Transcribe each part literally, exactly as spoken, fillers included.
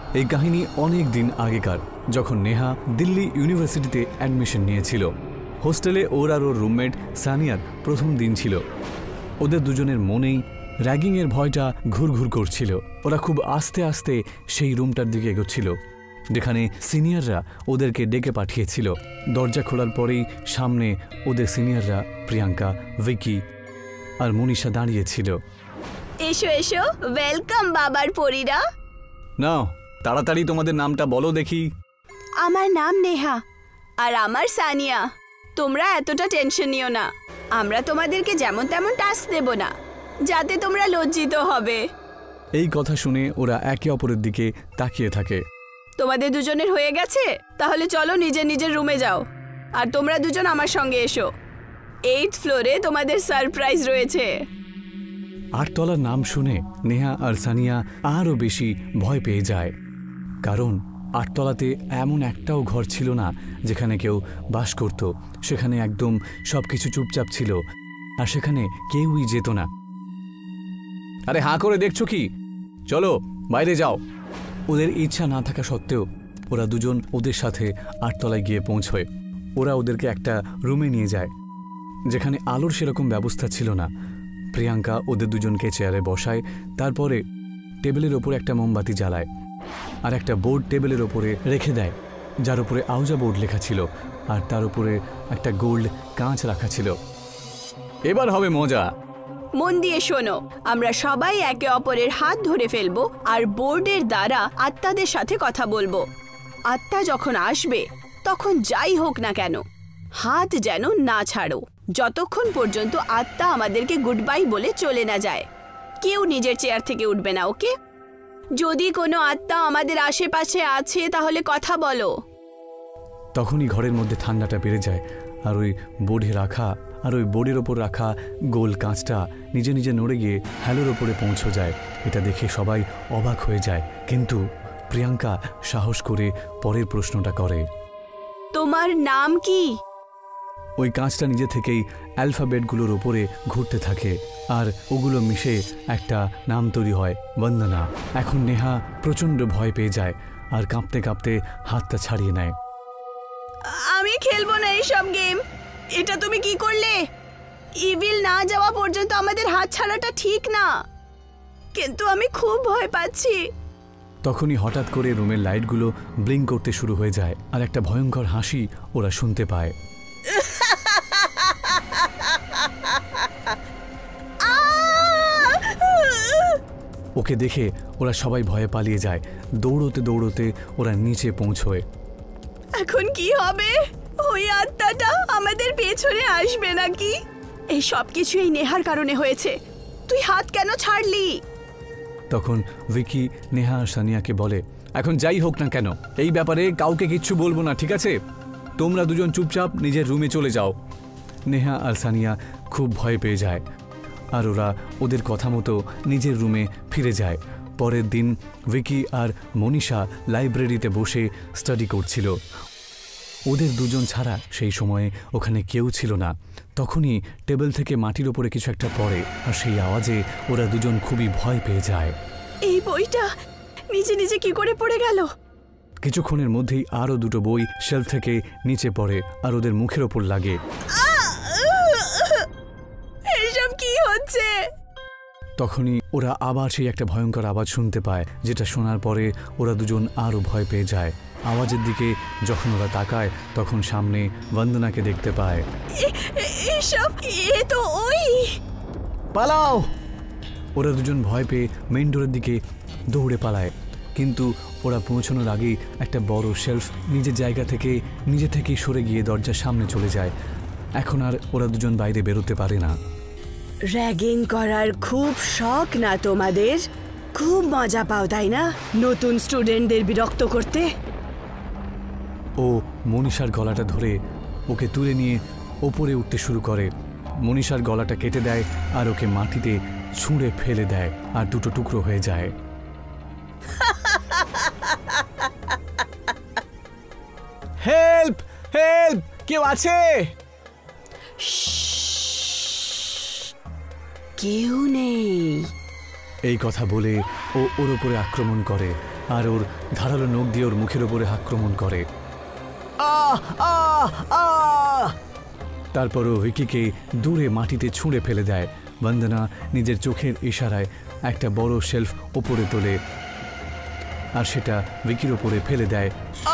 এই কাহিনী অনেক দিন আগেকার, যখন নেহা দিল্লি ইউনিভার্সিটিতে অ্যাডমিশন নিয়েছিল। হোস্টেলে ওর আর ওর রুমমেট সানিয়ার প্রথম দিন ছিল। ওদের দুজনের মনেই র্যাগিংয়ের ভয়টা ঘুরঘুর করছিল। ওরা খুব আস্তে আস্তে সেই রুমটার দিকে এগোচ্ছিল যেখানে সিনিয়ররা ওদেরকে ডেকে পাঠিয়েছিল। দরজা খোলার পরেই সামনে ওদের সিনিয়ররা প্রিয়াঙ্কা, ভিকি আর মনীষা দাঁড়িয়েছিল। এসো এসো, ওয়েলকাম বাবার পরীরা। নাও তাড়াতাড়ি তোমাদের নামটা বলো দেখি। আমার নাম নেহা আর আমার সানিয়া। তোমরা এতটা টেনশন নিও না, আমরা তোমাদেরকে যেমন তেমন টাস্ক দেব না যাতে তোমরা লজ্জিত হবে। এই কথা শুনে ওরা একে অপরের দিকে তাকিয়ে থাকে। তোমাদের দুজনের হয়ে গেছে, তাহলে চলো নিজের নিজের রুমে যাও। আর তোমরা দুজন আমার সঙ্গে এসো, এইট ফ্লোরে তোমাদের সারপ্রাইজ রয়েছে। আটতলার নাম শুনে নেহা আর সানিয়া আরও বেশি ভয় পেয়ে যায়, কারণ আটতলাতে এমন একটাও ঘর ছিল না যেখানে কেউ বাস করত। সেখানে একদম সব কিছু চুপচাপ ছিল, আর সেখানে কেউই যেত না। আরে হাঁ করে দেখছো কি? চলো বাইরে যাও। ওদের ইচ্ছা না থাকা সত্ত্বেও ওরা দুজন ওদের সাথে আটতলায় গিয়ে পৌঁছয়। ওরা ওদেরকে একটা রুমে নিয়ে যায় যেখানে আলোর সেরকম ব্যবস্থা ছিল না। প্রিয়াঙ্কা ওদের দুজনকে চেয়ারে বসায়, তারপরে টেবিলের ওপরে একটা মোমবাতি জ্বালায় আর একটা বোর্ড টেবিলের ওপরে রেখে দেয় যার উপরে আউজা বোর্ড লেখা ছিল, আর তার উপরে একটা গোল্ড কাঁচ রাখা ছিল। এবার হবে মজা। মন দিয়ে শোনো, আমরা সবাই একে অপরের হাত ধরে ফেলবো আর বোর্ডের দ্বারা আত্মাদের সাথে কথা বলবো। আত্মা যখন আসবে তখন যাই হোক না কেন হাত যেন না ছাড়ো, যতক্ষণ পর্যন্ত আত্মা আমাদেরকে গুড বাই বলে চলে না যায়। কেউ নিজের চেয়ার থেকে উঠবে না, ওকে? যদি কোনো আত্মা আমাদের আশেপাশে আছে তাহলে কথা বলো। তখনই ঘরের মধ্যে ঠান্ডাটা বেড়ে যায়, আর ওই বোর্ডে রাখা আর ওই বোর্ডের ওপর রাখা গোল কাঁচটা নিজে নিজে নড়ে গিয়ে হ্যালোর ওপরে পৌঁছে যায়। এটা দেখে সবাই অবাক হয়ে যায়, কিন্তু প্রিয়াঙ্কা সাহস করে পরের প্রশ্নটা করে, তোমার নাম কি? ওই কাঁচটা নিজে থেকেই অ্যালফাবেটগুলোর ওপরে ঘুরতে থাকে আর ওগুলো মিশে একটা নাম তৈরি হয়, বন্দনা। এখন নেহা প্রচণ্ড ভয় পেয়ে যায় আর কাঁপতে কাঁপতে হাতটা ছাড়িয়ে নেয়। আমি খেলবো না এইসব গেম। এটা তুমি কি করলে? ইভিল না যাওয়া পর্যন্ত আমাদের হাত ছাড়াটা ঠিক না, কিন্তু আমি খুব ভয় পাচ্ছি। তখনই হঠাৎ করে রুমের লাইটগুলো ব্লিঙ্ক করতে শুরু হয়ে যায় আর একটা ভয়ঙ্কর হাসি ওরা শুনতে পায়। ওকে দেখে ওরা সবাই ভয়ে পালিয়ে যায়। দৌড়তে দৌড়তে ওরা নিচে পৌঁছয়। এখন কি হবে? ওই আত্মাটা আমাদের পেছনে আসবে নাকি? এই সব কিছু এই নেহার কারণে হয়েছে। তুই হাত কেন ছাড়লি? তখন ভিকি নেহা আর সানিয়াকে বলে, এখন যাই হোক না কেন এই ব্যাপারে কাউকে কিচ্ছু বলবো না, ঠিক আছে? তোমরা দুজন চুপচাপ নিজের রুমে চলে যাও। নেহা আর সানিয়া খুব ভয় পেয়ে যায় আর ওরা ওদের কথা মতো নিজের রুমে ফিরে যায়। পরের দিন ভিকি আর মনীষা লাইব্রেরিতে বসে স্টাডি করছিল। ওদের দুজন ছাড়া সেই সময়ে ওখানে কেউ ছিল না। তখনই টেবিল থেকে মাটির ওপরে কিছু একটা পড়ে আর সেই আওয়াজে ওরা দুজন খুবই ভয় পেয়ে যায়। এই বইটা নিজে নিজে কি করে পড়ে গেল? কিছুক্ষণের মধ্যেই আরও দুটো বই শেলফ থেকে নিচে পড়ে আর ওদের মুখের ওপর লাগে। এসব কি হচ্ছে? তখনই ওরা আবার সেই একটা ভয়ঙ্কর আওয়াজ শুনতে পায়, যেটা শোনার পরে ওরা দুজন আরও ভয় পেয়ে যায়। আওয়াজের দিকে যখন ওরা তাকায় তখন সামনে বন্দনাকে দেখতে পায়। এসব এ তো ওই। পালাও! ওরা দুজন ভয় পেয়ে মেইন ডোরের দিকে দৌড়ে পালায়, কিন্তু ওরা পৌঁছানোর আগেই একটা বড় শেলফ নিজের জায়গা থেকে নিজে থেকেই সরে গিয়ে দরজার সামনে চলে যায়। এখন আর ওরা দুজন বাইরে বেরোতে পারে না। র্যাগিং করার খুব শখ না তোমাদের? খুব মজা পাও তাই না নতুন স্টুডেন্টদের বিরক্ত করতে? ও মনীষার গলাটা ধরে ওকে তুলে নিয়ে ওপরে উঠতে শুরু করে। মনীষার গলাটা কেটে দেয় আর ওকে মাটিতে ছুঁড়ে ফেলে দেয় আর দুটো টুকরো হয়ে যায়। হেল্প! হেল্প! কেউ আছে? কেউ নেই। এই কথা বলে ও ওর উপরে আক্রমণ করে। আর ওর ধারালো নখ দিয়ে ওর মুখের ওপরে আক্রমণ করে। তারপর ও ভিকিকে দূরে মাটিতে ছুঁড়ে ফেলে দেয়। বন্দনা নিজের চোখের ইশারায় একটা বড় শেলফ ওপরে তোলে আর সেটা ভিকির ওপরে ফেলে দেয়।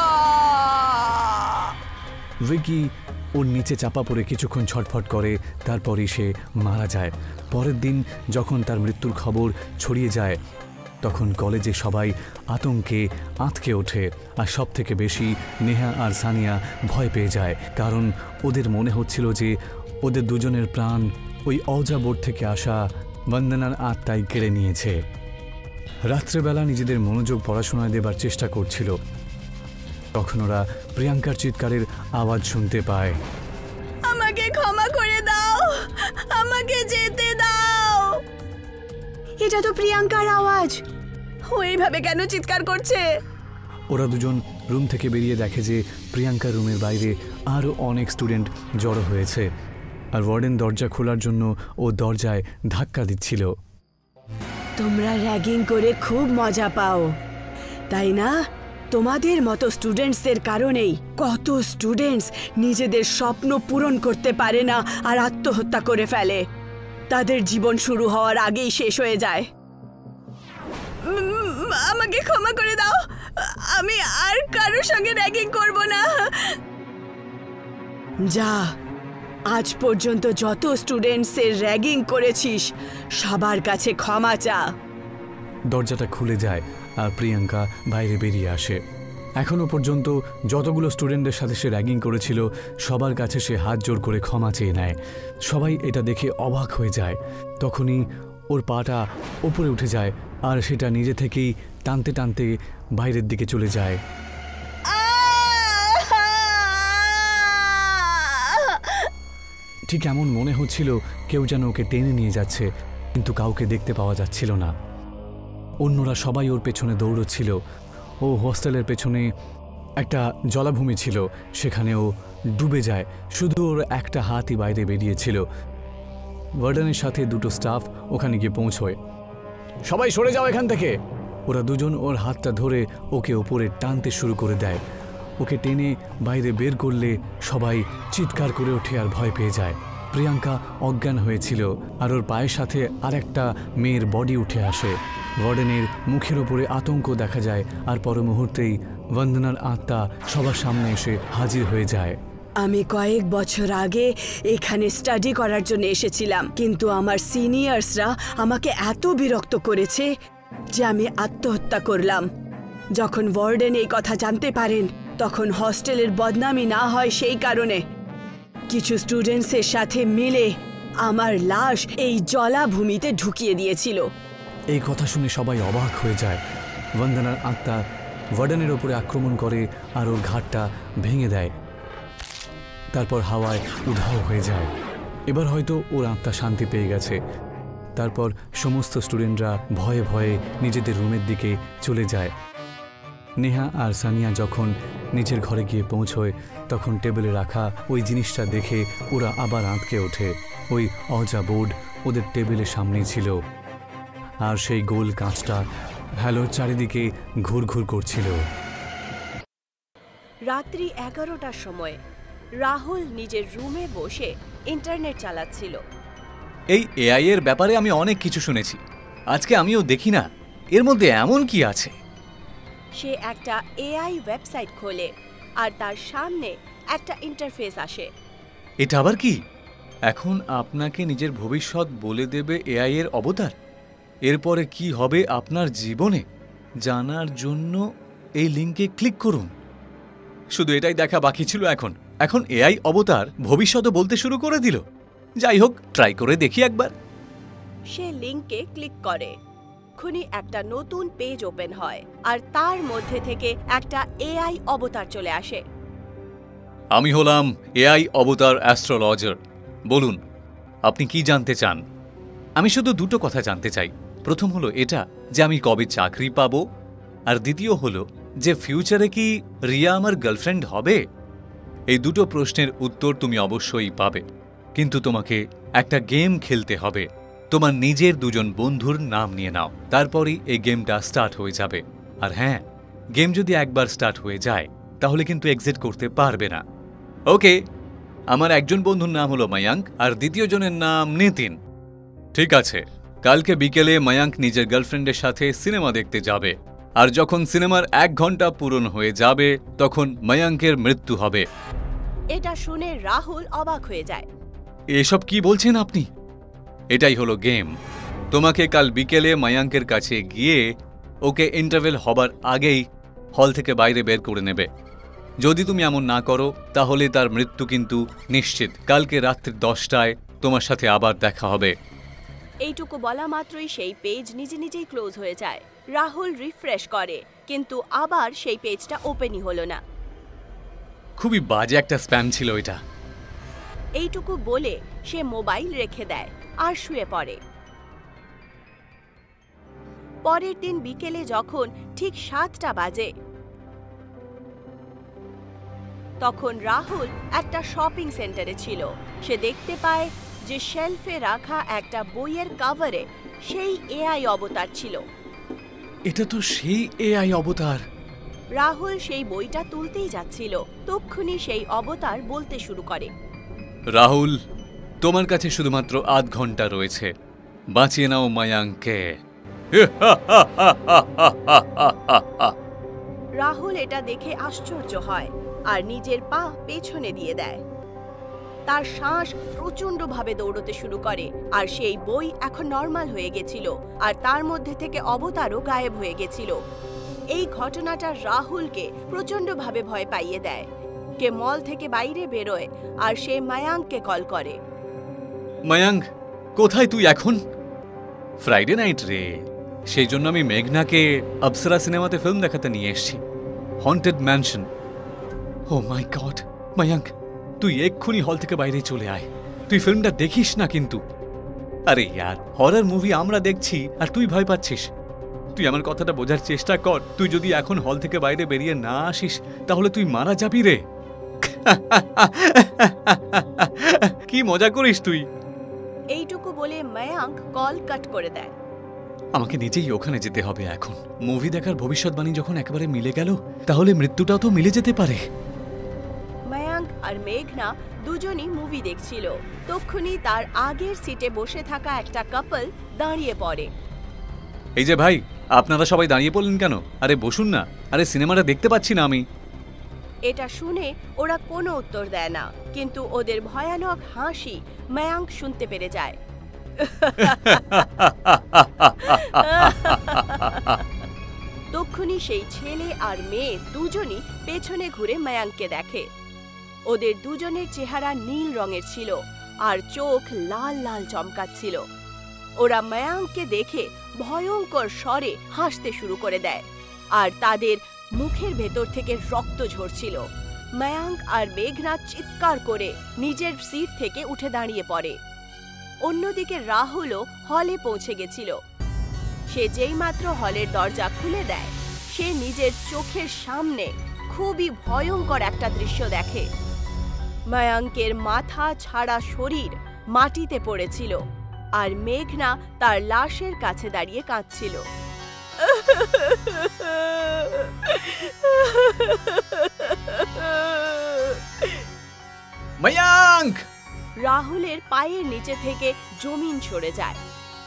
ভিকি ওর নিচে চাপা পড়ে কিছুক্ষণ ছটফট করে, তারপরই সে মারা যায়। পরের দিন যখন তার মৃত্যুর খবর ছড়িয়ে যায় তখন কলেজে সবাই আতঙ্কে আঁতকে ওঠে, আর সব থেকে বেশি নেহা আর সানিয়া ভয় পেয়ে যায়, কারণ ওদের মনে হচ্ছিল যে ওদের দুজনের প্রাণ ওই অজা বোর্ড থেকে আসা বন্দনার আত্মাই কেড়ে নিয়েছে। রাত্রেবেলা নিজেদের মনোযোগ পড়াশোনায় দেবার চেষ্টা করছিল, তখন ওরা প্রিয়াঙ্কার চিৎকারের আওয়াজ শুনতে পায়। আমাকে ক্ষমা করে দাও, আমাকে যেতে দাও। এটা তো প্রিয়াঙ্কার আওয়াজ, ও এইভাবে কেন চিৎকার করছে? ওরা দুজন রুম থেকে বেরিয়ে দেখে যে প্রিয়াঙ্কার রুমের বাইরে আরও অনেক স্টুডেন্ট জড়ো হয়েছে, আর ওয়ার্ডেন দরজা খোলার জন্য ও দরজায় ধাক্কা দিচ্ছিল। তোমরা র্যাগিং করে খুব মজা পাও, তাই না? তোমাদের মতো স্টুডেন্টসদের কারণেই কত স্টুডেন্টস নিজেদের স্বপ্ন পূরণ করতে পারে না আর আত্মহত্যা করে ফেলে। তাদের জীবন শুরু হওয়ার আগেই শেষ হয়ে যায়। আমাকে ক্ষমা করে দাও, আমি আর কারোর সঙ্গে র্যাগিং করব না। যা, আজ পর্যন্ত যত স্টুডেন্টসের র্যাগিং করেছিস সবার কাছে ক্ষমা চা। দরজাটা খুলে যায় আর প্রিয়াঙ্কা বাইরে বেরিয়ে আসে। এখনো পর্যন্ত যতগুলো স্টুডেন্টদের সাথে সে র্যাগিং করেছিল সবার কাছে সে হাত জোর করে ক্ষমা চেয়ে নেয়। সবাই এটা দেখে অবাক হয়ে যায়। তখনই ওর পাটা উপরে উঠে যায় আর সেটা নিজে থেকেই টানতে টানতে বাইরের দিকে চলে যায়। ঠিক এমন মনে হচ্ছিল কেউ যেন ওকে টেনে নিয়ে যাচ্ছে, কিন্তু কাউকে দেখতে পাওয়া যাচ্ছিল না। অন্যরা সবাই ওর পেছনে দৌড়চ্ছিল। ও হোস্টেলের পেছনে একটা জলাভূমি ছিল, সেখানে ও ডুবে যায়। শুধু ওর একটা হাতই বাইরে বেরিয়েছিল। ওয়ার্ডেনের সাথে দুটো স্টাফ ওখানে গিয়ে পৌঁছয়। সবাই সরে যাও এখান থেকে। ওরা দুজন ওর হাতটা ধরে ওকে ওপরে টানতে শুরু করে দেয়। ওকে টেনে বাইরে বের করলে সবাই চিৎকার করে ওঠে আর ভয় পেয়ে যায়। প্রিয়াঙ্কা অজ্ঞান হয়েছিল আর ওর পায়ের সাথে আর একটা মেয়ের বডি উঠে আসে। ওয়ার্ডেনের মুখের ওপরে আতঙ্ক দেখা যায় আর পর মুহূর্তেই বন্দনার আত্মা সবার সামনে এসে হাজির হয়ে যায়। আমি কয়েক বছর আগে এখানে স্টাডি করার জন্য এসেছিলাম, কিন্তু আমার সিনিয়র্সরা আমাকে এত বিরক্ত করেছে যে আমি আত্মহত্যা করলাম। যখন ওয়ার্ডেন এই কথা জানতে পারেন তখন হস্টেলের বদনামি না হয় সেই কারণে কিছু স্টুডেন্টসের সাথে মিলে আমার লাশ এই জলাভূমিতে ঢুকিয়ে দিয়েছিল। এই কথা শুনে সবাই অবাক হয়ে যায়। বন্দনার আত্মা ওয়ার্ডেনের ওপরে আক্রমণ করে আর ওর ঘাটটা ভেঙে দেয়। তারপর হাওয়ায় উধাও হয়ে যায়। এবার হয়তো ওর আত্মা শান্তি পেয়ে গেছে। তারপর সমস্ত স্টুডেন্টরা ভয়ে ভয়ে নিজেদের রুমের দিকে চলে যায়। নেহা আর সানিয়া যখন নিজের ঘরে গিয়ে পৌঁছয় তখন টেবিলে রাখা ওই জিনিসটা দেখে ওরা আবার আঁতকে ওঠে। ওই অজা বোর্ড ওদের টেবিলের সামনেই ছিল, আর সেই গোল কাঁচটা ভ্যালোর চারিদিকে ঘুরঘুর করছিল। রাত্রি এগারোটার সময় রাহুল নিজের রুমে বসে ইন্টারনেট চালাচ্ছিল। এই এআই এর ব্যাপারে আমি অনেক কিছু শুনেছি, আজকে আমিও দেখি না এর মধ্যে এমন কি আছে। সে একটা এআই ওয়েবসাইট খোলে আর তার সামনে একটা ইন্টারফেস আসে। এটা আবার কি? এখন আপনাকে নিজের ভবিষ্যৎ বলে দেবে এআই এর অবতার। এরপরে কি হবে আপনার জীবনে জানার জন্য এই লিঙ্কে ক্লিক করুন। শুধু এটাই দেখা বাকি ছিল। এখন এখন এআই অবতার ভবিষ্যৎও বলতে শুরু করে দিল। যাই হোক, ট্রাই করে দেখি একবার। সে লিঙ্কে ক্লিক করে, খুনি একটা নতুন পেজ ওপেন হয় আর তার মধ্যে থেকে একটা এআই অবতার চলে আসে। আমি হলাম এআই অবতার অ্যাস্ট্রোলজার। বলুন, আপনি কি জানতে চান? আমি শুধু দুটো কথা জানতে চাই। প্রথম হলো এটা যে আমি কবে চাকরি পাবো, আর দ্বিতীয় হলো যে ফিউচারে কি রিয়া আমার গার্লফ্রেন্ড হবে। এই দুটো প্রশ্নের উত্তর তুমি অবশ্যই পাবে, কিন্তু তোমাকে একটা গেম খেলতে হবে। তোমার নিজের দুজন বন্ধুর নাম নিয়ে নাও, তারপরই এই গেমটা স্টার্ট হয়ে যাবে। আর হ্যাঁ, গেম যদি একবার স্টার্ট হয়ে যায় তাহলে কিন্তু এক্সিট করতে পারবে না। ওকে, আমার একজন বন্ধুর নাম হলো মায়াঙ্ক আর দ্বিতীয় জনের নাম নিতিন। ঠিক আছে, কালকে বিকেলে মায়াঙ্ক নিজের গার্লফ্রেন্ডের সাথে সিনেমা দেখতে যাবে, আর যখন সিনেমার এক ঘন্টা পূরণ হয়ে যাবে তখন মায়াঙ্কের মৃত্যু হবে। এটা শুনে রাহুল অবাক হয়ে যায়। এসব কি বলছেন আপনি? এটাই হলো গেম। তোমাকে কাল বিকেলে মায়াঙ্কের কাছে গিয়ে ওকে ইন্টারভেল হবার আগেই হল থেকে বাইরে বের করে নেবে। যদি তুমি এমন না করো তাহলে তার মৃত্যু কিন্তু নিশ্চিত। কালকে রাত্রি দশটায় তোমার সাথে আবার দেখা হবে। এইটুকু বলা মাত্রই সেই পেজ নিজে নিজেই ক্লোজ হয়ে যায়। রাহুল রিফ্রেশ করে, কিন্তু আবার সেই পেজটা ওপেনই হলো না। খুবই বাজে একটা স্প্যাম ছিল এটা। এইটুকু বলে সে মোবাইল রেখে দেয় আর শুয়ে পড়ে। পরের দিন বিকেলে যখন ঠিক সাতটা বাজে, তখন রাহুল একটা শপিং সেন্টারে ছিল। সে দেখতে পায় যে শেলফে রাখা একটা বইয়ের কভারে সেই এআই অবতার ছিল। এটা তো সেই এআই অবতার। রাহুল সেই বইটা তুলতেই যাচ্ছিল, তক্ষুনি সেই অবতার বলতে শুরু করে, রাহুল, তোমার কাছে শুধুমাত্র আধ ঘন্টা রয়েছে, বাঁচিয়ে নাও মায়াঙ্ককে। রাহুল এটা দেখে আশ্চর্য হয় আর নিজের পা পেছনে দিয়ে দেয়। তার শ্বাস প্রচন্ডভাবে দৌড়তে শুরু করে আর সেই বই এখন নর্মাল হয়ে গেছিল আর তার মধ্যে থেকে অবতারও গায়েব হয়ে গেছিল। এই ঘটনাটা রাহুলকে প্রচন্ডভাবে ভয় পাইয়ে দেয়। সে মল থেকে বাইরে বেরোয় আর সে মায়াঙ্ককে কল করে। মায়াঙ্ক, কোথায় তুই এখন? ফ্রাইডে নাইট রে, সেই জন্য আমি মেঘনাকে অপ্সরা সিনেমাতে ফিল্ম দেখাতে নিয়ে এসেছি, haunted mansion. Oh my god, Mayank, তুই এক্ষুনি হল থেকে বাইরে চলে আয়। তুই ফিল্মটা দেখিস না কিন্তু। আরে ইয়ার, হরর মুভি আমরা দেখছি আর তুই ভয় পাচ্ছিস। তুই আমার কথাটা বোঝার চেষ্টা কর। তুই যদি এখন হল থেকে বাইরে বেরিয়ে না আসিস তাহলে তুই মারা যাবি রে। কি মজা করিস তুই? এইটুকু বলে মায়াঙ্ক কল কাট করে দেয়। আমাকে নিজেই ওখানে যেতে হবে এখন। মুভি দেখার ভবিষ্যৎবাণী যখন একেবারে মিলে গেল তাহলে মৃত্যুটাও তো মিলে যেতে পারে। মায়াঙ্ক আর মেঘনা দুজনই মুভি দেখছিল। তক্ষুনি তার আগের সিটে বসে থাকা একটা কাপল দাঁড়িয়ে পড়ে। এই যে ভাই, আপনারা সবাই দাঁড়িয়ে পড়লেন কেন? আরে বসুন না। আরে সিনেমাটা দেখতে পাচ্ছি না আমি। এটা শুনে ওরা কোনো উত্তর দেয় না, কিন্তু ওদের ভয়ানক হাসি মায়াঙ্ক শুনতে পেরে যায়। তক্ষুনি সেই ছেলে আর মেয়ে দুজনই পেছনে ঘুরে মায়াঙ্ককে দেখে। ওদের দুজনের চেহারা নীল রঙের ছিল আর চোখ লাল লাল চমকাচ্ছিল। ওরা মায়াঙ্ককে দেখে ভয়ঙ্কর স্বরে হাসতে শুরু করে দেয় আর তাদের মুখের ভেতর থেকে রক্ত ঝরছিল। মায়াঙ্ক আর মেঘনা চিৎকার করে নিজের সিট থেকে উঠে দাঁড়িয়ে পড়ে। অন্যদিকে রাহুলও হলে পৌঁছে গেছিল। সে যেইমাত্র হলের দরজা খুলে দেয়, সে নিজের চোখের সামনে খুবই ভয়ঙ্কর একটা দৃশ্য দেখে। মায়াঙ্কের মাথা ছাড়া শরীর মাটিতে পড়েছিল আর মেঘনা তার লাশের কাছে দাঁড়িয়ে কাঁদছিল। মায়াঙ্ক! রাহুলের পায়ের নিচে থেকে জমিন সরে যায়।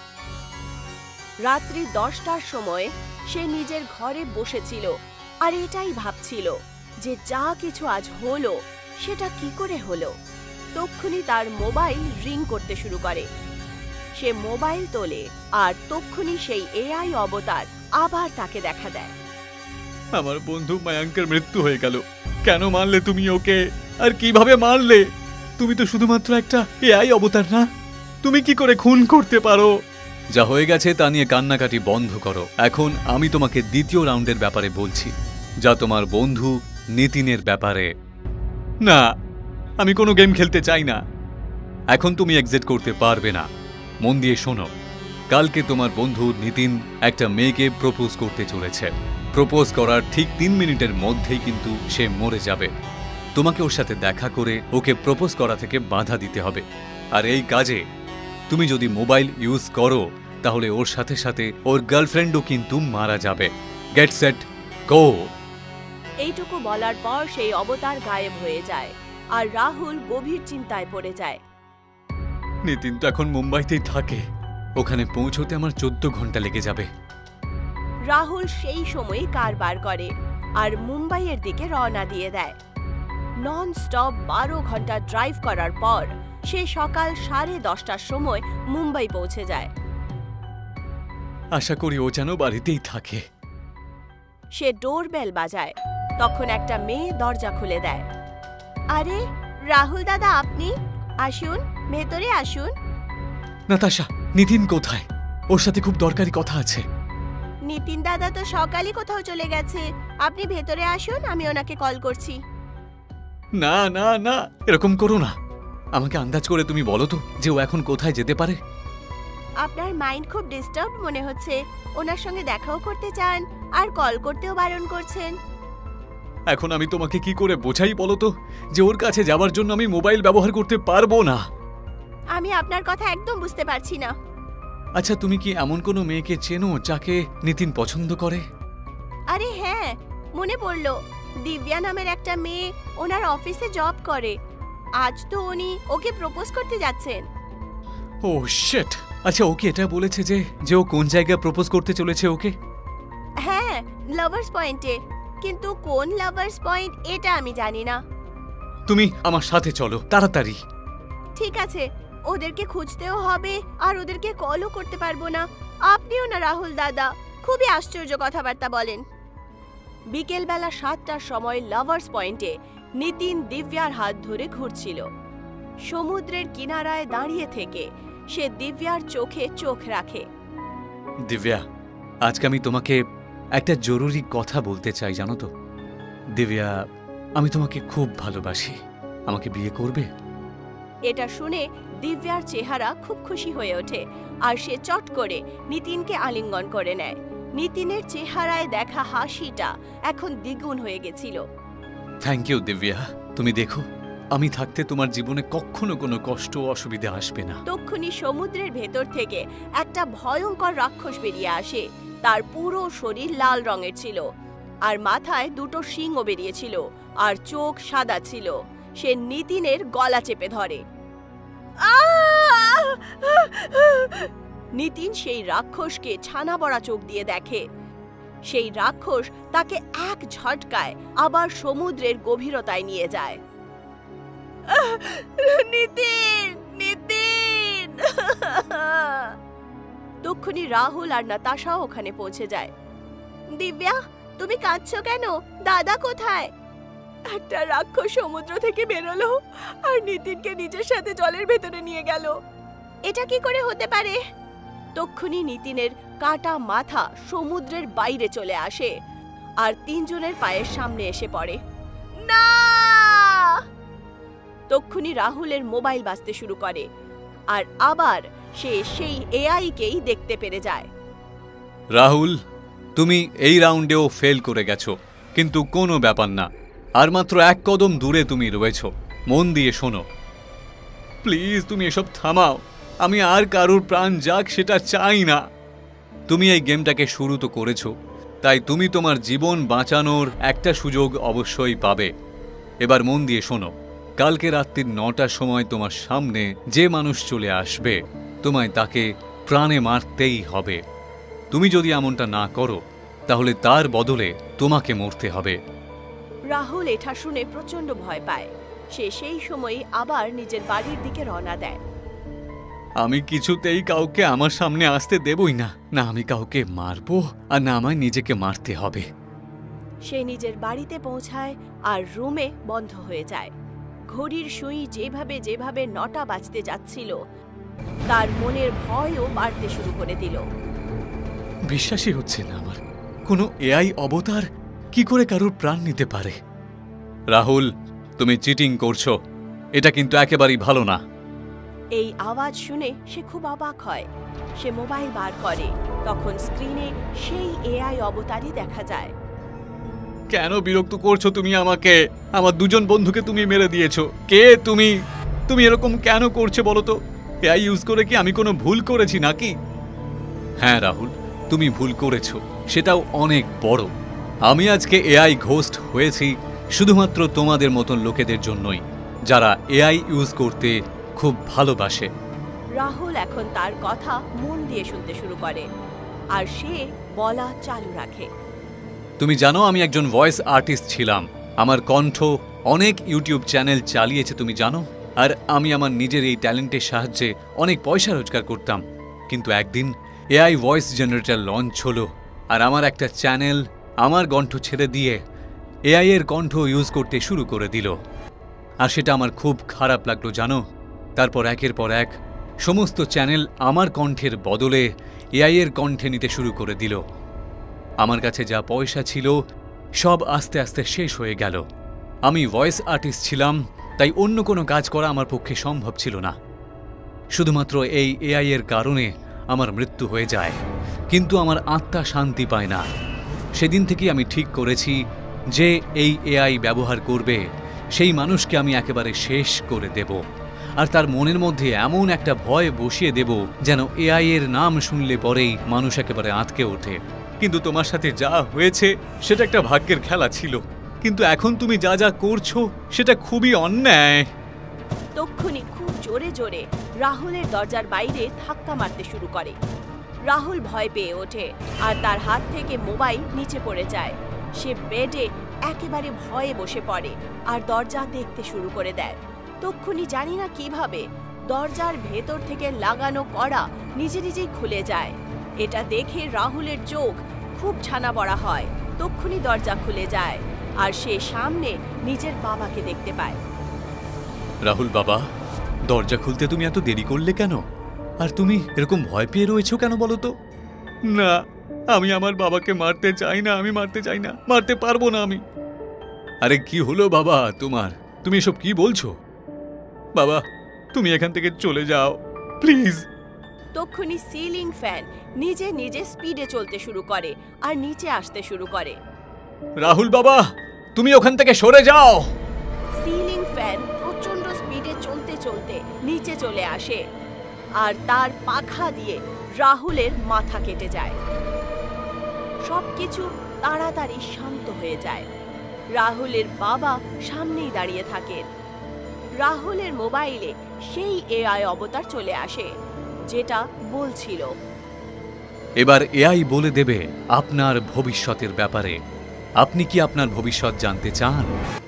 রাত্রি দশটার সময় সে নিজের ঘরে বসেছিল আর এটাই ভাবছিল যে যা কিছু আজ হলো সেটা কি করে হলো। তক্ষুনি তার মোবাইল রিং করতে শুরু করে। সে মোবাইল তোলে আর তক্ষুনি সেই এআই অবতার আবার তাকে দেখা দেয়। আমার বন্ধু মায়াঙ্কের মৃত্যু হয়ে গেল। কেন মারলে তুমি ওকে? আর কিভাবে মারলে? তুমি তো শুধুমাত্র একটা এআই অবতার না? তুমি কি করে খুন করতে পারো? যা হয়ে গেছে তা নিয়ে কান্নাকাটি বন্ধ করো। এখন আমি তোমাকে দ্বিতীয় রাউন্ডের ব্যাপারে বলছি, যা তোমার বন্ধু নিতিনের ব্যাপারে। না, আমি কোনো গেম খেলতে চাই না। এখন তুমি এক্সিট করতে পারবে না। মন দিয়ে শোনো, কালকে তোমার বন্ধু নিতিন একটা মেয়েকে প্রপোজ করতে চলেছে। প্রপোজ করার ঠিক তিন মিনিটের মধ্যেই কিন্তু সে মরে যাবে। তোমাকে ওর সাথে দেখা করে ওকে প্রপোজ করা থেকে বাধা দিতে হবে। আর এই কাজে তুমি যদি মোবাইল ইউজ করো তাহলে ওর সাথে সাথে ওর গার্লফ্রেন্ডও কিন্তু মারা যাবে। Get set go. এইটুকু বলার পর সেই অবতার গায়েব হয়ে যায় আর রাহুল গভীর চিন্তায় পড়ে যায়। নিতিন তো এখন মুম্বাইতেই থাকে, ওখানে পৌঁছতে আমার চোদ্দ ঘন্টা লেগে যাবে। রাহুল সেই সময়ই কার বার করে আর মুম্বাইয়ের দিকে রওনা দিয়ে দেয়। নন স্টপ বারো ঘন্টা ড্রাইভ করার পর সে সকাল সাড়ে দশটার সময় মুম্বাই পৌঁছে যায়। আশা করি ও যেন বাড়িতেই থাকে। সে ডোরবেল বাজায়, তখন একটা মেয়ে দরজা খুলে দেয়। আরে রাহুল দাদা, আপনি আসুন, ভেতরে আসুন। নাতাশা, নিতিন কোথায়? ওর সাথে খুব দরকারি কথা আছে। নিতিন দাদা তো সকালই কোথাও চলে গেছে, আপনি ভেতরে আসুন, আমি ওনাকে কল করছি। না না না, এরকম করো না। আমাকে আন্দাজ করে তুমি বলো তো যে ও এখন কোথায় যেতে পারে। আপনার মাইন্ড খুব ডিস্টার্ব মনে হচ্ছে, ওনার সঙ্গে দেখাও করতে চান আর কল করতেও বারণ করছেন। এখন আমি তোমাকে কি করে বোঝাই বলো তো যে ওর কাছে যাওয়ার জন্য আমি মোবাইল ব্যবহার করতে পারবো না। আমি আপনার কথা একদম বুঝতে পারছি না। আচ্ছা, তুমি কি এমন কোনো মেয়েকে চেনো যাকে নিতিন পছন্দ করে? আরে হ্যাঁ, মনে পড়লো, দিব্যা নামের একটা মেয়ে ওনার অফিসে জব করে। আজ তো উনি ওকে প্রপোজ করতে যাচ্ছেন। Oh shit. আচ্ছা, ওকে এটা বলেছে যে যে ও কোন জায়গায় প্রপোজ করতে চলেছে ওকে? হ্যাঁ, লাভার্স পয়েন্টে, কিন্তু কোন লাভার্স পয়েন্ট এটা আমি জানি না। তুমি আমার সাথে চলো তাড়াতাড়ি। ঠিক আছে, ওদেরকে খুঁজতেও হবে আর ওদেরকে কলও করতে পারবো না। আপনিও না রাহুল দাদা, খুবই আশ্চর্য কথাবার্তা বলেন। বিকেলবেলা সাতটার সময় লাভার্স পয়েন্টে নিতিন দিব্যার হাত ধরে ঘুরছিল। সমুদ্রের কিনারায় দাঁড়িয়ে থেকে সে দিব্যার চোখে চোখ রাখে। দিব্যা, আজকে আমি তোমাকে একটা জরুরি কথা বলতে চাই, জানো তো? দিব্যা, আমি তোমাকে খুব ভালোবাসি। আমাকে বিয়ে করবে? এটা শুনে দিব্যার চেহারা খুব খুশি হয়ে ওঠে আর সে চট করে নিতিনকে আলিঙ্গন করে নেয়। নিতিনের চেহারায় দেখা হাসিটা এখন দ্বিগুণ হয়ে গেছিল। Thank you Divya. তুমি দেখো, আমি থাকতে তোমার জীবনে কখনো কোনো কষ্ট ও অসুবিধা আসবে না। তক্ষুনি সমুদ্রের ভেতর থেকে একটা ভয়ঙ্কর রাক্ষস বেরিয়ে আসে। তার পুরো শরীর লাল রঙের ছিল আর মাথায় দুটো শিংও বেরিয়েছিল আর চোখ সাদা ছিল। সে নিতিনের গলা চেপে ধরে। নিতিন সেই রাক্ষসকে ছানা বড়া চোখ দিয়ে দেখে। সেই রাক্ষস তাকে এক ঝটকায় আবার সমুদ্রের গভীরতায় নিয়ে যায়। নিতিন, নিতিন! তক্ষুনি রাহুল আর নাতাশাও ওখানে পৌঁছে যায়। দিব্যা, তুমি কাঁদছো কেন? দাদা কোথায়? একটা রাক্ষস সমুদ্র থেকে বেরোলো আর নিতিনকে নিজের সাথে জলের ভেতরে নিয়ে গেল। এটা কি করে হতে পারে? তক্ষুনি নিতিনের কাটা মাথা সমুদ্রের বাইরে চলে আসে আর তিনজনের পায়ের সামনে এসে পড়ে। না! তক্ষুনি রাহুলের মোবাইল বাজতে শুরু করে আর আবার সে সেই এআইকেই দেখতে পেরে যায়। রাহুল, তুমি এই রাউন্ডেও ফেল করে গেছো, কিন্তু কোনো ব্যাপার না। আর মাত্র এক কদম দূরে তুমি রয়েছো। মন দিয়ে শোনো, প্লিজ তুমি এসব থামাও। আমি আর কারোর প্রাণ যাক সেটা চাই না। তুমি এই গেমটাকে শুরু তো করেছো, তাই তুমি তোমার জীবন বাঁচানোর একটা সুযোগ অবশ্যই পাবে। এবার মন দিয়ে শোনো, কালকে রাত্রির নটার সময় তোমার সামনে যে মানুষ চলে আসবে, তোমায় তাকে প্রাণে মারতেই হবে। তুমি যদি এমনটা না করো তাহলে তার বদলে তোমাকে মরতে হবে। রাহুল এটা শুনে প্রচন্ড ভয় পায়। সে সেই সময়ই আবার নিজের বাড়ির দিকে রওনা দেয়। আমি কিছুতেই কাউকে আমার সামনে আসতে দেবই না। না আমি কাউকে মারবো আর না আমায় নিজেকে মারতে হবে। সে নিজের বাড়িতে পৌঁছায় আর রুমে বন্ধ হয়ে যায়। ঘড়ির সুই যেভাবে যেভাবে নটা বাজতে যাচ্ছিল, তার মনের ভয়ও বাড়তে শুরু করে দিল। বিশ্বাসই হচ্ছে না আমার, কোনো এআই অবতার কি করে কারোর প্রাণ নিতে পারে? রাহুল, তুমি চিটিং করছো, এটা কিন্তু একেবারেই ভালো না। এই আওয়াজ শুনে সে খুব অবাক হয়। সে মোবাইল বার করে, তখন স্ক্রিনে সেই এআই অবতারই দেখা যায়। কেন বিরক্ত করছো তুমি আমাকে? আমার দুজন বন্ধুকে তুমি মেরে দিয়েছো। কে তুমি? তুমি এরকম কেন করছো বলো তো? এআই ইউজ করে কি আমি কোনো ভুল করেছি নাকি? হ্যাঁ রাহুল, তুমি ভুল করেছো, সেটাও অনেক বড়। আমি আজকে এআই ঘোস্ট হয়েছি শুধুমাত্র তোমাদের মতন লোকেদের জন্যই, যারা এআই ইউজ করতে খুব ভালোবাসে। রাহুল এখন তার কথা মন দিয়ে শুনতে শুরু করে আর সে বলা চালু রাখে। তুমি জানো আমি একজন ভয়েস আর্টিস্ট ছিলাম। আমার কণ্ঠ অনেক ইউটিউব চ্যানেল চালিয়েছে, তুমি জানো। আর আমি আমার নিজের এই ট্যালেন্টের সাহায্যে অনেক পয়সা রোজগার করতাম। কিন্তু একদিন এআই ভয়েস জেনারেটর লঞ্চ হলো আর আমার একটা চ্যানেল আমার কণ্ঠ ছেড়ে দিয়ে এআই এর কণ্ঠ ইউজ করতে শুরু করে দিল। আর সেটা আমার খুব খারাপ লাগলো, জানো। তারপর একের পর এক সমস্ত চ্যানেল আমার কণ্ঠের বদলে এআই এর কণ্ঠে নিতে শুরু করে দিল। আমার কাছে যা পয়সা ছিল সব আস্তে আস্তে শেষ হয়ে গেল। আমি ভয়েস আর্টিস্ট ছিলাম, তাই অন্য কোনো কাজ করা আমার পক্ষে সম্ভব ছিল না। শুধুমাত্র এই এআই এর কারণে আমার মৃত্যু হয়ে যায়, কিন্তু আমার আত্মা শান্তি পায় না। সেদিন থেকেই আমি ঠিক করেছি যে এই এআই ব্যবহার করবে সেই মানুষকে আমি একেবারে শেষ করে দেব, আর তার মনের মধ্যে এমন একটা ভয় বসিয়ে দেব যেন এআই এর নাম শুনলে পরেই মানুষ একেবারে আঁতকে ওঠে। কিন্তু তোমার সাথে যা হয়েছে সেটা একটা ভাগ্যের খেলা ছিল, কিন্তু এখন তুমি যা যা করছো সেটা খুবই অন্যায়। তক্ষুনি খুব জোরে জোরে রাহুলের দরজার বাইরে ধাক্কা মারতে শুরু করে। রাহুল ভয় পেয়ে ওঠে আর তার হাত থেকে মোবাইল নিচে পড়ে যায়। সে বেডে একেবারে ভয়ে বসে পড়ে আর দরজা দেখতে শুরু করে দেয়। তক্ষুনি জানি না কিভাবে দরজার ভেতর থেকে লাগানো কড়া নিজে নিজেই খুলে যায়। এটা দেখে রাহুলের চোখ খুব ছানা বড়া হয়। তক্ষুনি দরজা খুলে যায় আর সে সামনে নিজের বাবাকে দেখতে পায়। রাহুল বাবা, দরজা খুলতে তুমি এত দেরি করলে কেন? আর তুমি এরকম ভয় পেয়ে রয়েছো কেন বলো তো? না, আমি আমার বাবাকে মারতে চাই না, আমি মারতে চাই না, মারতে পারবো না আমি। আরে কি হলো বাবা তোমার? তুমি এসব কি বলছো? বাবা, তুমি এখান থেকে চলে যাও প্লিজ। তক্ষুনি সিলিং ফ্যান নিজে নিজে স্পিডে চলতে শুরু করে আর নিচে আসতে শুরু করে। রাহুল বাবা, তুমি ওখান থেকে সরে যাও। সিলিং ফ্যান প্রচন্ড স্পিডে চলতে চলতে নিচে চলে আসে আর তার পাখা দিয়ে রাহুলের মাথা কেটে যায়। সবকিছু তাড়াতাড়ি শান্ত হয়ে যায়। রাহুলের বাবা সামনেই দাঁড়িয়ে থাকেন। রাহুলের মোবাইলে সেই এআই অবতার চলে আসে যেটা বলছিল। এবার এআই বলে দেবে আপনার ভবিষ্যতের ব্যাপারে। আপনি কি আপনার ভবিষ্যৎ জানতে চান?